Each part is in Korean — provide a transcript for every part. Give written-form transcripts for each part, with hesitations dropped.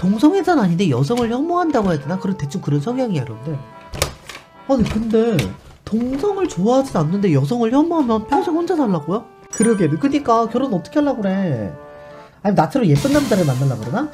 동성애자는 아닌데 여성을 혐오한다고 해야 되나? 그런 대충 그런 성향이야 여러분들. 아니 근데 동성을 좋아하진 않는데 여성을 혐오하면 평생 혼자 살라고요? 그러게. 그니까 결혼 어떻게 하려고 그래. 아니 나처럼 예쁜 남자를 만나려고 그러나?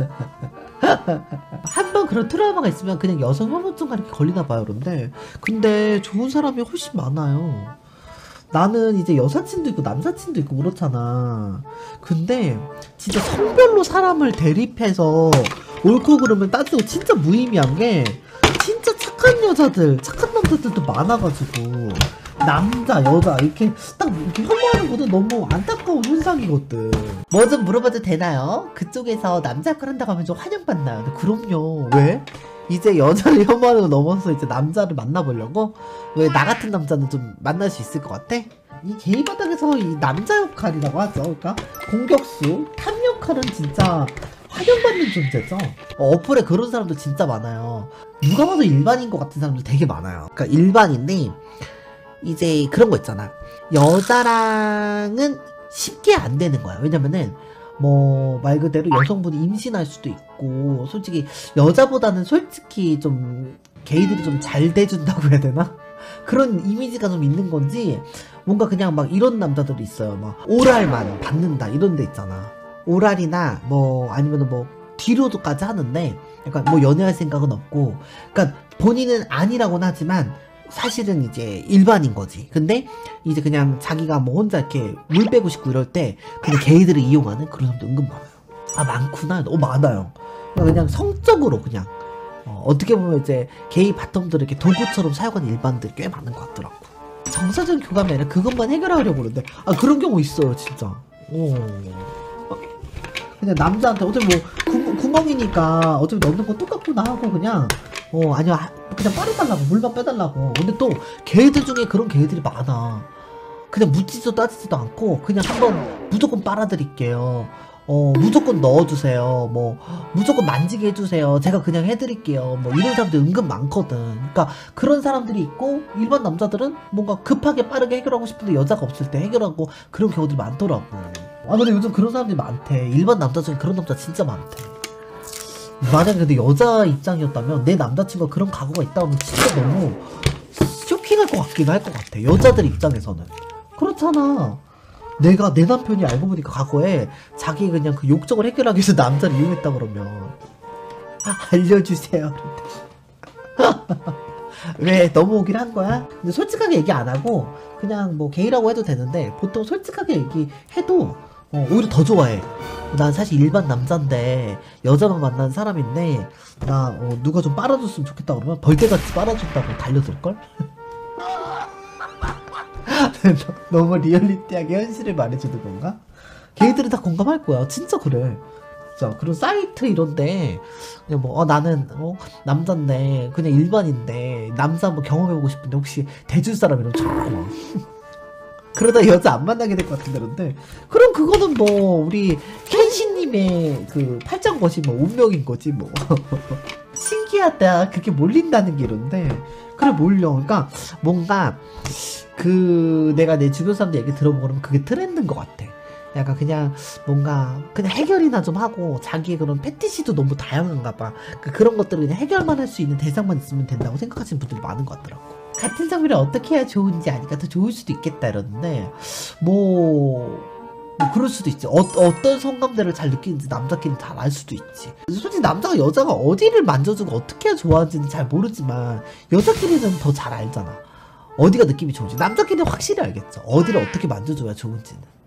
한 번 그런 트라우마가 있으면 그냥 여성 혐오증 이렇게 걸리나봐요 여러분들. 근데 좋은 사람이 훨씬 많아요. 나는 이제 여사친도 있고 남사친도 있고 그렇잖아. 근데 진짜 성별로 사람을 대립해서 옳고 그러면 따지고 진짜 무의미한 게 진짜 착한 여자들, 착한 남자들도 많아가지고 남자, 여자 이렇게 딱 이렇게 혐오하는 것도 너무 안타까운 현상이거든. 뭐 좀 물어봐도 되나요? 그쪽에서 남자 역할 한다고 하면 좀 환영받나요? 근데 그럼요. 왜? 이제 여자를 혐오하는 거 넘어서 이제 남자를 만나보려고? 왜 나 같은 남자는 좀 만날 수 있을 것 같아? 이 게이 바닥에서 이 남자 역할이라고 하죠. 그러니까 공격수, 탑 역할은 진짜 환영받는 존재죠. 어플에 그런 사람도 진짜 많아요. 누가 봐도 일반인 것 같은 사람도 되게 많아요. 그러니까 일반인데 이제 그런 거 있잖아. 여자랑은 쉽게 안 되는 거야. 왜냐면은 뭐 말 그대로 여성분이 임신할 수도 있고 솔직히 여자보다는 솔직히 좀 게이들이 좀 잘 돼준다고 해야 되나? 그런 이미지가 좀 있는 건지 뭔가 그냥 막 이런 남자들이 있어요. 막 오랄만 받는다 이런 데 있잖아. 오랄이나 뭐 아니면 뭐 뒤로도까지 하는데 약간 뭐 연애할 생각은 없고 그러니까 본인은 아니라고는 하지만 사실은 이제 일반인 거지. 근데 이제 그냥 자기가 뭐 혼자 이렇게 물 빼고 싶고 이럴 때 그냥 게이들을 이용하는 그런 사람도 은근 많아요. 아 많구나. 많아요. 그냥 성적으로 그냥 어떻게 보면 이제 게이 바텀들을 이렇게 도구처럼 사용하는 일반들이 꽤 많은 것 같더라고. 정서적인 교감이 아니라 그것만 해결하려고 그러는데 아 그런 경우 있어요 진짜. 그냥 남자한테 어차피 뭐 구멍이니까 어차피 넣는 거 똑같구나 하고 그냥 아니요 그냥 빨아달라고 물만 빼달라고. 근데 또 개들 중에 그런 개들이 많아. 그냥 묻지도 따지지도 않고 그냥 한번 무조건 빨아드릴게요. 무조건 넣어주세요. 뭐 무조건 만지게 해주세요. 제가 그냥 해드릴게요. 뭐 이런 사람들 은근 많거든. 그러니까 그런 사람들이 있고 일반 남자들은 뭔가 급하게 빠르게 해결하고 싶은데 여자가 없을 때 해결하고 그런 경우들이 많더라고. 아 근데 요즘 그런 사람들이 많대. 일반 남자 중에 그런 남자 진짜 많대. 만약에 근데 여자 입장이었다면 내 남자친구가 그런 각오가 있다면 진짜 너무 쇼킹할 것 같긴 할 것 같아. 여자들 입장에서는. 그렇잖아. 내가 내 남편이 알고 보니까 과거에 자기 그냥 그 욕정을 해결하기 위해서 남자를 이용했다 그러면 알려주세요. 왜 넘어오긴 한 거야? 근데 솔직하게 얘기 안 하고 그냥 뭐 게이라고 해도 되는데 보통 솔직하게 얘기해도 오히려 더 좋아해. 난 사실 일반 남잔데 여자만 만나는 사람인데 나 누가 좀 빨아줬으면 좋겠다 그러면 벌떼같이 빨아준다고 달려들걸? 너무 리얼리티하게 현실을 말해주는 건가? 걔들은 다 공감할 거야. 진짜 그래. 진짜 그런 사이트 이런데 그냥 뭐 나는 남잔데 그냥 일반인데 남자 한번 경험해보고 싶은데 혹시 대줄 사람 이러면 참고 그러다 여자 안 만나게 될 것 같은데 그런데 그럼 그거는 뭐 우리 켄시님의 그 팔짱것이 뭐 운명인 거지 뭐. 신기하다. 그렇게 몰린다는 게 이런데 그래 몰려. 그러니까 뭔가 그 내가 내 주변 사람들 얘기 들어보고 그러면 그게 트렌드인 것 같아. 약간 그냥 뭔가 그냥 해결이나 좀 하고 자기의 그런 패티시도 너무 다양한가 봐. 그런 것들을 그냥 해결만 할 수 있는 대상만 있으면 된다고 생각하시는 분들이 많은 것 같더라고. 같은 장비를 어떻게 해야 좋은지 아니까 더 좋을 수도 있겠다 이러는데 뭐 그럴 수도 있지. 어떤 성감대를 잘 느끼는지 남자끼리는 잘 알 수도 있지. 솔직히 남자가 여자가 어디를 만져주고 어떻게 해야 좋아하는지는 잘 모르지만 여자끼리는 더 잘 알잖아. 어디가 느낌이 좋은지. 남자끼리는 확실히 알겠죠. 어디를 어떻게 만져줘야 좋은지는.